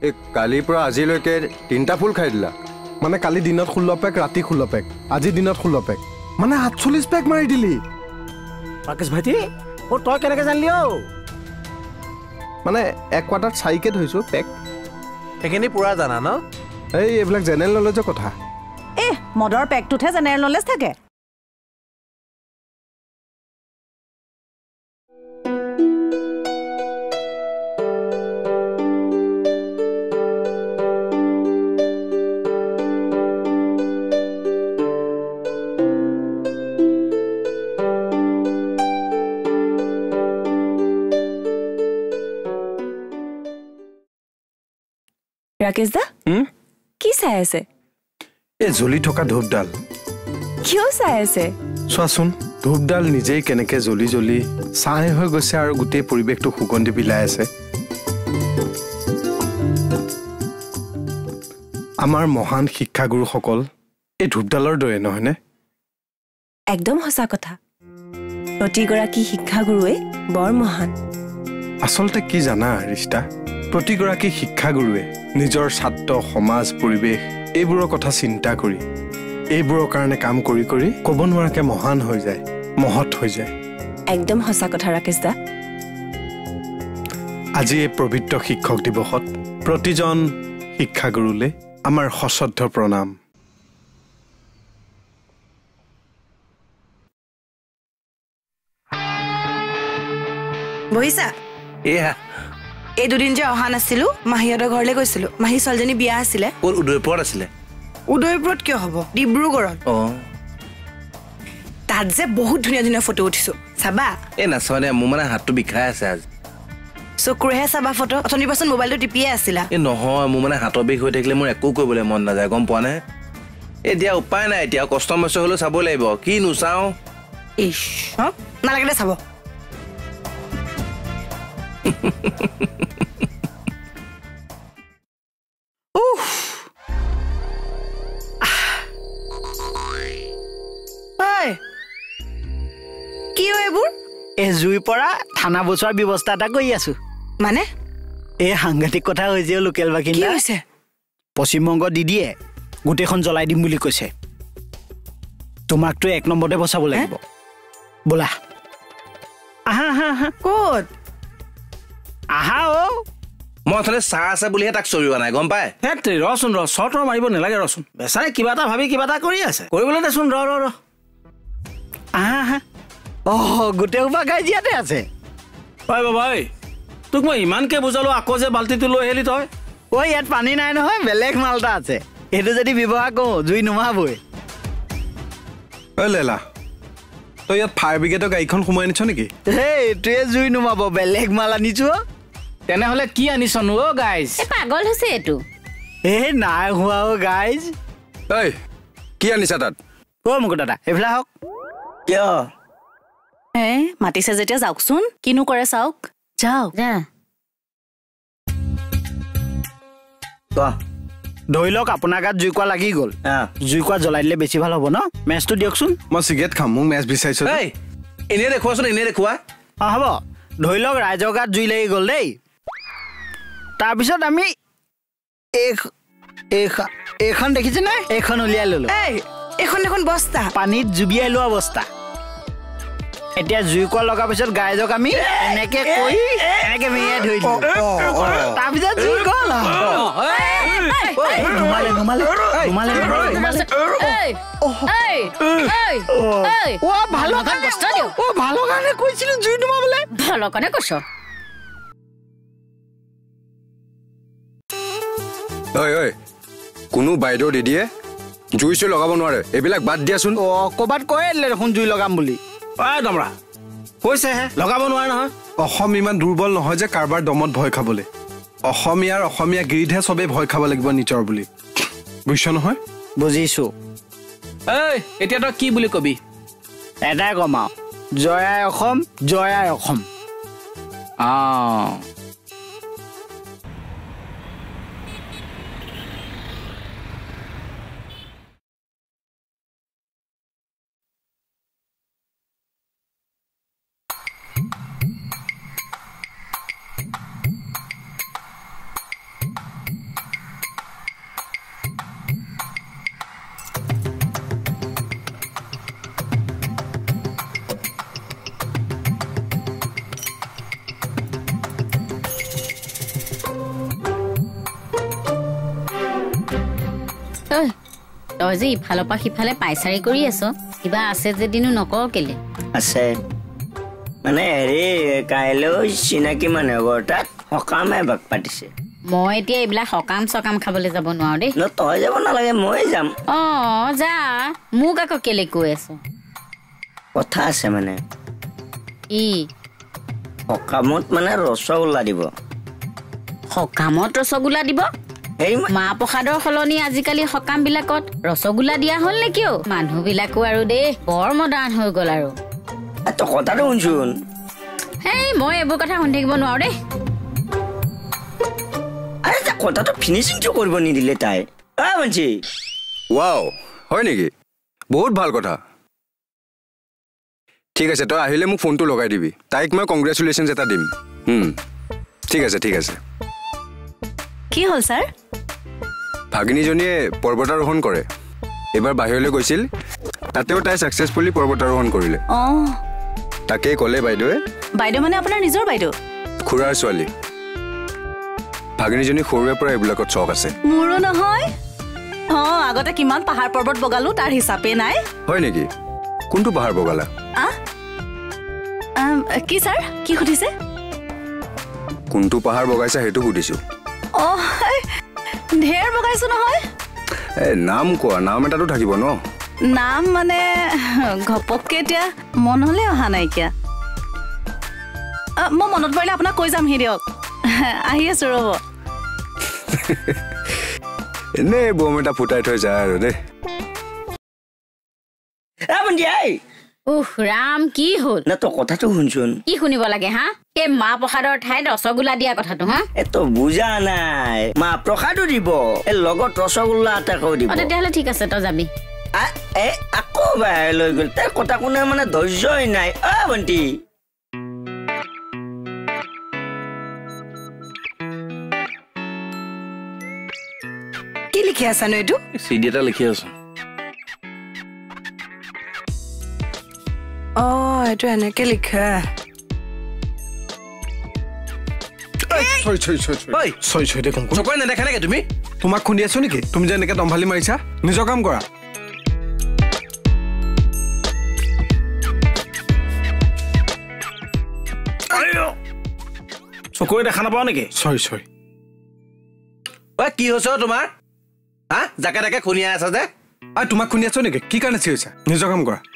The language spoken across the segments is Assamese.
এই কালিৰ পৰা আজিলৈকে 3টা ফুল খাই দিলা মানে কালি দিনত 16 পেক ৰাতি 16 পেক আজি দিনত 16 পেক মানে 48 পেক মাৰি দিলি ৰাকেশ ভাইটি ও তই কেনেকৈ জানলি ও মানে এক কোৱাৰ্টাৰ 4কে ধৰিছো পেক সেইখিনি পুৰা জানা ন এই এইবিলাক জেনেৰেল নলেজৰ কথা মদৰ পেকটোতহে জেনেৰেল নলেজ থাকে राकेश दा কি চাই আছে এই জ্বলি থকা ধূপডাল কিয় চাই আছে চোৱাচোন ধূপডাল নিজেই কেনেকৈ জ্বলি জ্বলি ছাই হৈ গৈছে আৰু গোটেই পৰিৱেশটো সুগন্ধি বিলাই আছে আমাৰ মহান শিক্ষাগুৰুসকল এই ধূপডালৰ দৰে নহয়নে একদম সঁচা কথা প্ৰতিগৰাকী শিক্ষাগুৰুৱে বৰ মহান আচলতে কি জানা ৰিষ্টা প্ৰতিগৰাকী শিক্ষাগুৰুৱে নিজৰ ছাত্ৰ সমাজ পৰিৱেশ এইবোৰৰ কথা চিন্তা কৰি এইবোৰৰ কাৰণে কাম কৰি কৰি ক'ব নোৱাৰাকে মহান হৈ যায় মহৎ হৈ যায় একদম সঁচা কথা ৰাকেশ দা আজি এই পবিত্ৰ শিক্ষক দিৱসত প্ৰতিজন শিক্ষাগুৰুলে আমাৰ সশ্ৰদ্ধ প্ৰণাম বহিছা এয়া এই দুদিন যে অহা নাছিলো মাহীহঁতৰ ঘৰলৈ গৈছিলো মাহী ছোৱালীজনী বিয়া আছিলে ওর উদয়পুৰত আছিলে উদয়পুৰত কিয় হ'ব ডিব্ৰুগড়ত তাত যে বহুত ধুনীয়া ধুনীয়া ফটো উঠিছো চাবা এই নাচাও দে মোৰ মানে হাতটো বিষাই আছে আজি চকুৰেহে চাবা ফটো অথনি পাছত মোবাইলটো টিপিয়ে আছিলা এই নহয় মোৰ মানে হাতৰ বিষ হৈ থাকিলে মোৰ একো কৰিবলৈ মন নাযায় গম পোৱা নে এতিয়া উপায় নাই এতিয়া কষ্ট মষ্ট হ'লেও চাব লাগিব কি নুচাওঁ ইছ নালাগে দে চাব কি এইবোৰ এই জুই পৰা থানা বচোৱাৰ ব্যৱস্থা এটা কৰি আছো মানে এই সাংঘাতিক কথা হৈছে লোকেল বাকিন্দা কি হৈছে পশ্চিমবংগ দিদিয়ে গোটেইখন জ্বলাই দিম বুলি কৈছে তোমাকতো 1 নম্বৰতে বচাব লাগিব বলা আহা আহা আহা ক'ত আহা ও মই অথলে চাহ আছে বুলিহে তাক চৰিওৱা নাই গম পায় হেত ৰচোন চট মাৰিব নালাগে ৰচোন বেচাৰে কিবা এটা ভাবি কিবা এটা কৰি আছে কৰিবলৈ দেচোন ৰ আহা আহা গোটেই সোপা গাইজিয়াতে আছে ঐ বাবা ঐ তোক মই ইমানকে বুজালো আকৌ যে বাল্টিটো লৈ আহিলি তই ঐ ইয়াত পানী নাই নহয় বেলেগ মালটা আছে এইটো যদি ব্যৱহাৰ কৰোঁ জুই নুমাবই ঐ লেলা তই ইয়াত ফায়াৰ ব্ৰিগেডৰ গাড়ীখন সোমাই নিছ নেকি এইটোৱে জুই নুমাব বেলেগ মাল আনিছো তেনেহ'লে কি আনিছনো অ' গাইজ পাগল হৈছে এইটো এই নাই হোৱা অ' গাইজ ঐ কি আনিছা তাত অ' মুকুট দাদা এইফালে আহক কিয় মাতিছে যেতিয়া যাওকচোন কিনো কৰে চাওক যাওক ধৰি লওক আপোনাৰ গাত জুইকুৰা লাগি গ'ল জুইকুৰা জ্বলাই দিলে বেছি ভাল হ'ব ন মেচটো দিয়কচোন মই চিগাৰেট খাম মোক মেচ বিচাৰিছো এনেই দেখুৱাচোন এনেই দেখুওৱা হ'ব ধৰি লওক ৰাইজৰ গাত জুই লাগি গ'ল দেই তাৰপিছত আমি এইখন দেখিছে নাই এইখন উলিয়াই ল'লো এইখন দেখোন বস্তা পানীত জুবিয়াই লোৱা বস্তা এতিয়া জুইকুৰা লগাৰ পিছত গাইজক আমি এনেকে কৰি এনেকে মেৰিয়াই ধৰি দিওঁ তাৰপিছত জুই গ'ল ভালৰ কাৰণে কৈছিলো জুই নুমাবলৈ ভালৰ কাৰণে কৈছ ঐ কোনো বাইদেউ দিদিয়ে জুই চুই লগাব নোৱাৰে এইবিলাক বাদ দিয়াচোন ক'ৰবাত কৈ দিলে দেখোন জুই লগাম বুলি দমৰা কৈছেহে লগাব নোৱাৰে নহয় অসম ইমান দুৰ্বল নহয় যে কাৰোবাৰ দমত ভয় খাবলৈ অসমীয়া গিৰিতহে চবেই ভয় খাব লাগিব নিজৰ বুলি বুজিছ নহয় বুজিছো এতিয়া তই কি বুলি কবি এটাই কম আৰু জয় আই অসম জয় আই অসম তই যে ইফালৰ পৰা সিফালে পাইচাৰি কৰি আছ কিবা আছে যদিনো নকওঁ কেলে আছে মানে হেৰি কাইলৈ চিনাকি মানুহ ঘৰ তাত সকাম এভাগ পাতিছে মই এতিয়া এইবিলাক সকাম চকাম খাবলৈ যাব নোৱাৰো দেই তই যাব নালাগে মই যাম যা মোক আকৌ কেলে কৈ আছ কথা আছে মানে ই সকামত মানে ৰসগোল্লা দিব সকামত ৰসগোল্লা দিব মাহ প্ৰসাদৰ সলনি আজিকালি সকাম বিলাকত ৰসগোল্লা দিয়া হল নেকি মানুহ বিলাকো আৰু দেই বৰ মডাৰ্ণ হৈ গল আৰু তই কথাটো শুনচোন হেই মই এইবোৰ কথা শুনি থাকিব নোৱাৰো দেই আৰে কথাটো ফিনিচিংটো কৰিব নিদিলে তাই বঞ্চি ৱাও হয় নেকি বহুত ভাল কথা ঠিক আছে তই আহিলে মোক ফোনটো লগাই দিবি তাইক মই কংগ্ৰেচুলেশ্যনছ এটা দিম ঠিক আছে কি হ'ল ছাৰ ভাগিনীজনীয়ে পৰ্বতাৰোহণ কৰে এবাৰ বাহিৰলৈ গৈছিল তাতেও তাই ছাকচেছফুলি পৰ্বতাৰোহণ কৰিলে তাকেই ক'লে বাইদেৱে বাইদেউ মানে আপোনাৰ নিজৰ বাইদেউ খুৰাৰ ছোৱালী ভাগিনীজনী সৰুৰে পৰা এইবিলাকত চখ আছে মোৰো নহয় আগতে কিমান পাহাৰ পৰ্বত বগালো তাৰ হিচাপে নাই হয় নেকি কোনটো পাহাৰ বগালা কি ছাৰ কি সুধিছে কোনটো পাহাৰ বগাইছা সেইটো সুধিছো ঢেৰ বগাইছো নহয় নাম কোৱা নাম এটাতো থাকিব ন নাম মানে ঘপককে এতিয়া মনলৈ অহা নাইকিয়া মই মনত পৰিলে আপোনাক কৈ যামহি দিয়ক আহি আছো ৰ'ব এনেই বম এটা ফুটাই থৈ যায় আৰু দেই ৰাম কি হ'ল না তই কথাটো শুনচোন কি শুনিব লাগে হা এই মাহ প্ৰসাদৰ ঠাইত ৰসগোল্লা দিয়া কথাটো হা তই বুজা নাই মাহ প্ৰসাদো দিব লগত ৰসগোল্লা এটাকো দিব তেতিয়াহ'লে ঠিক আছে তই যাবি আকৌ বাহিৰ লৈ গ'ল তাই কথা কোনে মানে ধৈৰ্যই নাই ভণ্টি কি লিখি আছানো এইটো চিডি এটা লিখি আছো এইটো এনেকে লিখা চকুৰে নেদেখা নেকি তুমি তোমাক খুন্দি আছো নেকি তুমি যে এনেকে দম্ভালি মাৰিছা নিজৰ কাম কৰা চকুৰে দেখা নাপাওঁ নেকি চৰি কি হৈছে তোমাৰ হা জাকে তাকে খুনিয়াই আছা যে তোমাক খুন্দি আছো নেকি কি কাৰণে চিঞৰিছা নিজৰ কাম কৰা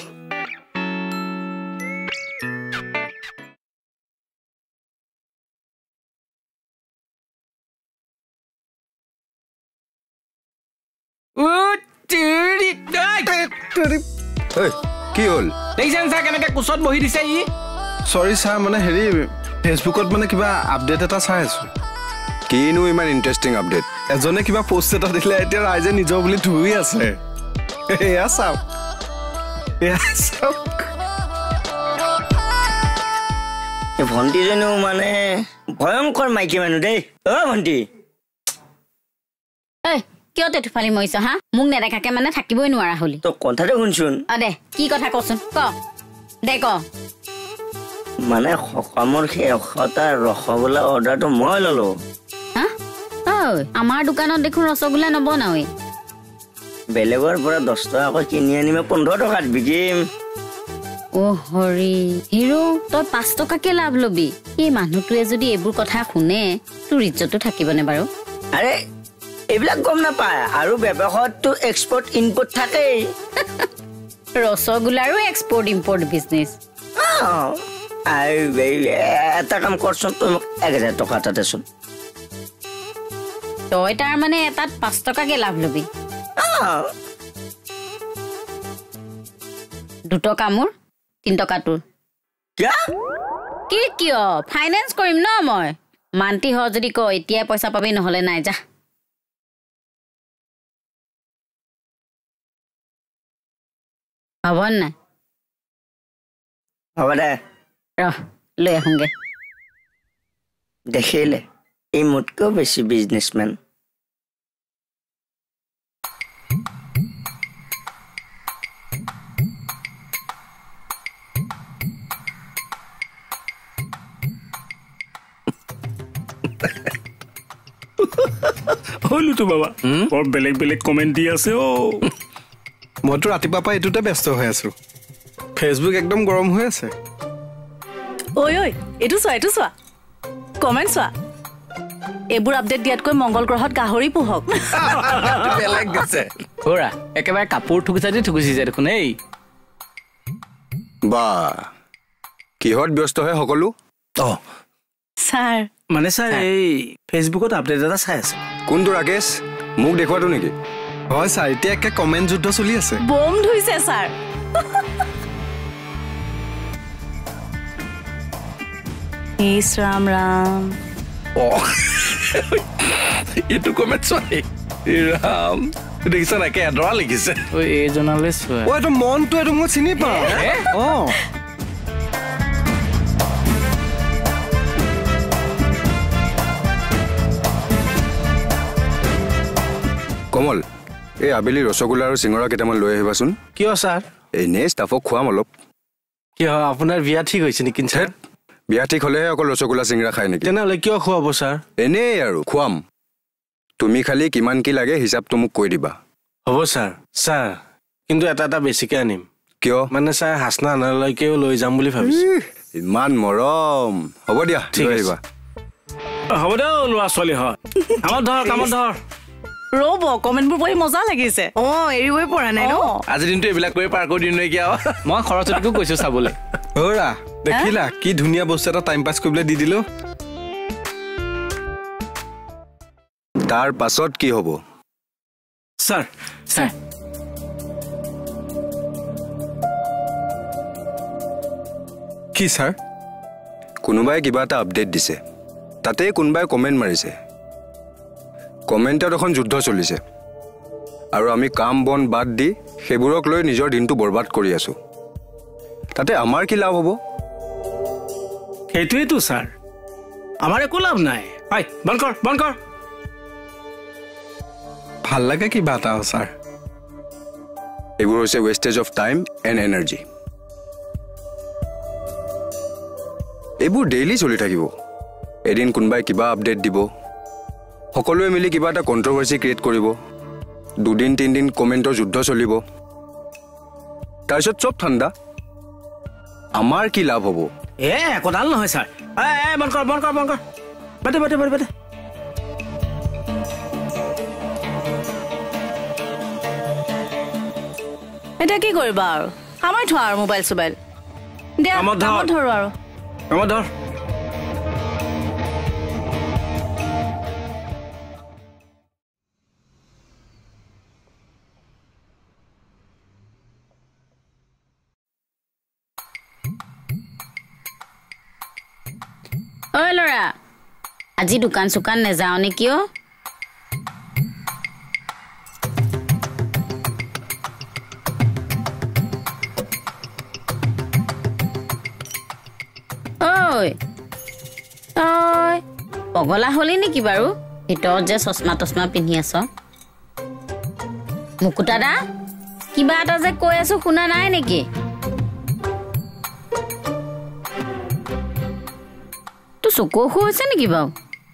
কি হ'ল দেখিছেন ছাৰ কেনেকে কোচত বহি দিছে ই চৰি ছাৰ মানে হেৰি ফেচবুকত মানে কিবা আপডেট এটা চাই আছো কিনো ইমান ইণ্টাৰেষ্টিং আপডেট এজনে কিবা পোষ্ট এটা দিলে এতিয়া ৰাইজে নিজৰ বুলি ধুই আছে এয়া চাওক ভণ্টিজনীও মানে ভয়ংকৰ মাইকী মানুহ দেই ভণ্টি কিয় তেঠুফালি মৰিছ হা মোক নেদেখাকে মানে থাকিবই নোৱাৰা হলি তই কথাটো শুনচোন দে কি কথা কচোন ক মানে সকামৰ শেষতা ৰসগোল্লা অৰ্ডাৰটো মই ললো আমাৰ দোকানত দেখোন ৰসগোল্লা নবনাওৱে বেলেগৰ পৰা 10 টকাকৈ কিনি আনিমে 15 টকাত বিকিম হৰি হিৰো তই 5 টকাকে লাভ লবি এই মানুহটোৱে যদি এইবোৰ কথা শুনে তোৰ ইজ্জতো থাকিবনে বাৰু আৰে এইবিলাক গম নাপায় আৰু ব্যৱসায়তো এক্সপৰ্ট ইম্পৰ্ট থাকেই ৰসগোল্লাৰো এক্সপৰ্ট ইম্পৰ্ট বিজনেছ এটা কাম কৰচোন তই মোক 1000 টকা এটা দেচোন তই তাৰ মানে এটাত 5 টকাকে লাভ লবি 2 টকা মোৰ 3 টকা তোৰ কিয় ফাইনেন্স কৰিম ন মই মান্তি হ যদি ক এতিয়া পইচা পাবি নহলে নাই যা হ'ব নাই হ'ব দে লৈ আহোঁগে দেখিলে এই মোতকেও বেছি বিজনেছমেন হলো তো বাবা বৰ বেলেগ বেলেগ কমেন্ট দি আছে ও মইতো ৰাতিপুৱাৰ পৰা এইটোতে ব্যস্ত হৈ আছো ফেচবুক একদম গৰম হৈ আছে ঐ এইটো চোৱা কমেণ্ট চোৱা এইবোৰ আপডেট দিয়াতকৈ মংগল গ্ৰহত গাহৰি পোহক বেলেগ দিছে ওৰা একেবাৰে কাপোৰ ঠুকুচাই ঠুকুচিছে দেখোন এই বা কিহত ব্যস্ত হয় সকলো ছাৰ মানে ছাৰ এই ফেচবুকত আপডেট এটা চাই আছে কোনটো ৰাকেশ মোক দেখুৱাটো নেকি হয় ছাৰ এতিয়া একে কমেণ্ট যুদ্ধ চলি আছে বম ধুইছে ছাৰ ইছ ৰাম ৰাম এইটো কমেণ্ট চোৱা ৰাম দেখিছ নাই কে এডৰা লিখিছে এই জনালিষ্ট এইটো মনটো এইটো মই চিনি পাওঁ কমল এই আবেলি ৰসগোল্লা আৰু চিঙৰা কেইটামান লৈ আহিবাচোন কিয় ছাৰ এনেই ষ্টাফক খুৱাম অলপ কিয় আপোনাৰ বিয়া ঠিক হৈছে নেকি ছাৰ বিয়া ঠিক হলেহে অকল ৰসগোল্লা চিঙৰা খায় নেকি তেনেহ'লে কিয় খুৱাব ছাৰ এনেই আৰু খুৱাম তুমি খালি কিমান কি লাগে হিচাপটো মোক কৈ দিবা হ'ব ছাৰ কিন্তু এটা বেছিকে আনিম কিয় মানে ছাৰ হাচনা আনালৈকেও লৈ যাম বুলি ভাবিছো ইমান মৰম হ'ব দিয়া ঠিক আহিবা হ'ব দে ল'ৰা ছোৱালী হয় কামত ধৰ ৰ'ব কমেণ্টবোৰ পঢ়ি মজা লাগিছে এৰিবই পৰা নাই ন আজিৰ দিনটো এইবিলাক কৰি পাৰ কৰি দিম নেকি আৰু মই খৰচটোকো কৈছো চাবলৈ ৰা দেখিলা কি ধুনীয়া বস্তু এটা টাইম পাছ কৰিবলৈ দি দিলো তাৰ পাছত কি হ'ব ছাৰ কি ছাৰ কোনোবাই কিবা এটা আপডেট দিছে তাতে কোনোবাই কমেণ্ট মাৰিছে কমেণ্টত এখন যুদ্ধ চলিছে আৰু আমি কাম বন বাদ দি সেইবোৰক লৈ নিজৰ দিনটো বৰবাদ কৰি আছো তাতে আমাৰ কি লাভ হ'ব সেইটোৱেইতো ছাৰ আমাৰ একো লাভ নাই বন্ধ কৰ ভাল লাগে কিবা এটা ছাৰ এইবোৰ হৈছে wastage of time and energy এইবোৰ ডেইলি চলি থাকিব এদিন কোনোবাই কিবা আপডেট দিব সকলোৱে মিলি কিবা এটা কণ্ট্ৰভাৰ্চি ক্ৰিয়েট কৰিব 2-3 দিন কমেণ্টৰ যুদ্ধ চলিব তাৰপিছত চব ঠাণ্ডা আমাৰ কি লাভ হ'ব একোডাল নহয় ছাৰ বন্ধ কৰ বাটে এতিয়া কি কৰিবা আৰু সামাই থোৱা আৰু মোবাইল চোবাইল দিয়া ধৰো আৰু কামত ধৰ ঐ ল'ৰা আজি দোকান চোকান নেযাওঁ নেকি ঐ তই পগলা হলি নেকি বাৰু ভিতৰত যে চশমা তচমা পিন্ধি আছ মুকুতা দা কিবা এটা যে কৈ আছো শুনা নাই নেকি তোৰ চকু হৈছে নেকি বাৰু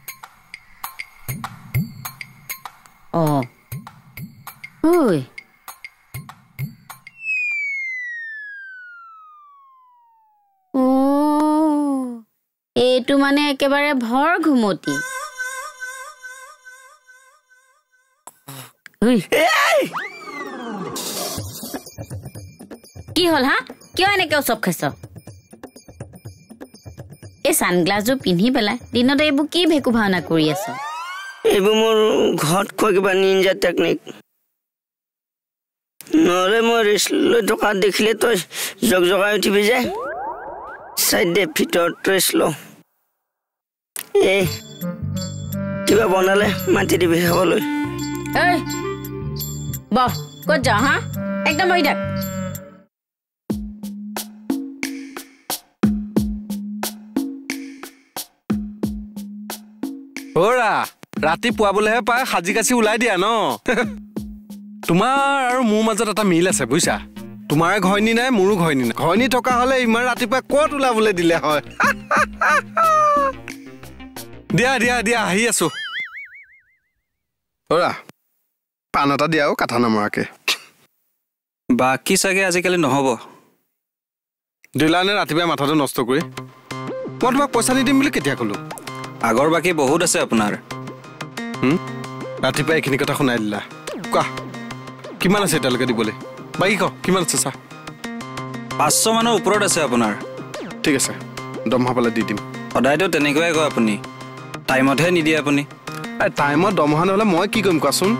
ঐ এইটো মানে একেবাৰে ভৰ ঘুমতি কি হল হা কিয় এনেকে চব খাইছ এই সানগ্লাছযোৰ পিন্ধি পেলাই দিনতে এইবোৰ কি ভেকু ভাওনা কৰি আছ এইবোৰ মোৰ ঘৰত কোৱা কিবা নিঞ্জা টেকনিক নহ'লে মই ৰেষ্ট লৈ থকা দেখিলে তই জগাই উঠিবি যায় চাইড দে ভিতৰত ৰেষ্ট ল কিবা বনালে মাতি দিবি খাবলৈ বহ ক'ত যাওঁ হা একদম বহি থাক ৰাতি পুৱাবলৈহে পাই সাজি কাচি ওলাই দিয়া ন তোমাৰ আৰু মোৰ মাজত এটা মিল আছে বুজিছা তোমাৰ ঘৈণী নাই মোৰো ঘৈণী নাই ঘৈণী থকা হলে ইমান ৰাতিপুৱা ক'ত ওলাবলৈ দিলে হয় দিয়া আহি আছো অৰা পাণ এটা দিয়াও কাঠা নমৰাকে বাকী চাগে আজিকালি নহ'ব দিলানে ৰাতিপুৱাই মাথাটো নষ্ট কৰি মই তোমাক পইচা নিদিম বুলি কেতিয়া ক'লো আগৰ বাকী বহুত আছে আপোনাৰ ৰাতিপুৱাই এইখিনি কথা শুনাই দিলা কোৱা কিমান আছে এতিয়ালৈকে দিবলৈ বাকী ক কিমান আছে চা 500 মানৰ ওপৰত আছে আপোনাৰ ঠিক আছে দৰমহা পালে দি দিম সদায়তো তেনেকুৱাই কয় আপুনি টাইমতহে নিদিয়ে আপুনি টাইমত দৰমহা নহ'লে মই কি কৰিম কোৱাচোন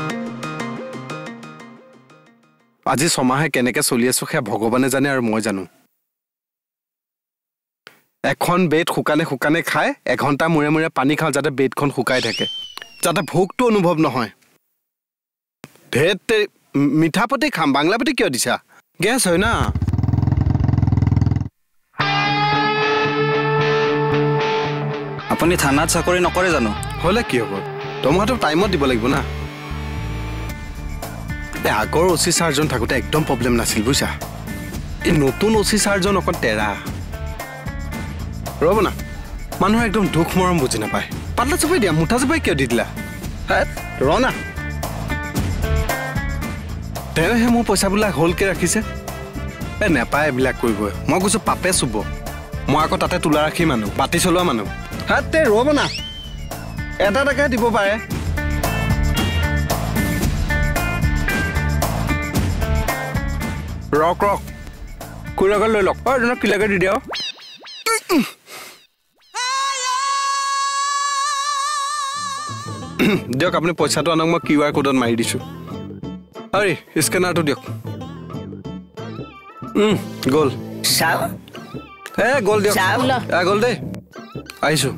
আজি ছমাহে কেনেকৈ চলি আছো সেয়া ভগৱানে জানে আৰু মই জানো এখন বেড শুকানে শুকানে খাই এঘণ্টা মূৰে মূৰে পানী খাওঁ যাতে বেডখন শুকাই থাকে যাতে ভোকটো অনুভৱ নহয় ধেত মিঠাপতি খাম বাংলাপতি কিয় দিছা গেছ হয় না আপুনি থানাত চাকৰি নকৰে জানো হ'লে কি হ'ব দৰমহাটো টাইমত দিব লাগিব না আগৰ অচি ছাৰজন থাকোঁতে একদম প্ৰব্লেম নাছিল বুজিছা এই নতুন অচি ছাৰজন অকণ টেৰা ৰ'ব না মানুহৰ একদম দুখ মৰম বুজি নাপায় পাতলা চপাই দিয়া মুঠা চপাই কিয় দি দিলা ৰ না তেওঁহে মোৰ পইচাবিলাক হ'লকৈ ৰাখিছে নেপায় এইবিলাক কৰিবই মই কৈছোঁ পাপে চুব মই আকৌ তাতে তোলা ৰাখি মানুহ পাতি চলোৱা মানুহ ৰ'ব না এটা এটাকে দিব পাৰে ৰক কুৰাগৰ লৈ লওক এজনক কিলাকে দি দিয়া দিয়ক আপুনি পইচাটো আনক মই QR কোডত মাৰি দিছোঁ আৰে স্কেনাৰটো দিয়ক গ'ল চাও গ'ল দিয়ক গ'ল দেই আহিছোঁ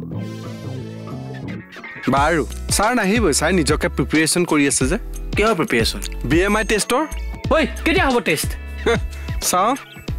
বাৰু ছাৰ নাহিবই ছাৰ নিজকে প্ৰিপেৰেশ্যন কৰি আছে যে কিহৰ প্ৰিপেৰেশ্যন BMI টেষ্টৰ ঐ কেতিয়া হ'ব টেষ্ট চাওঁ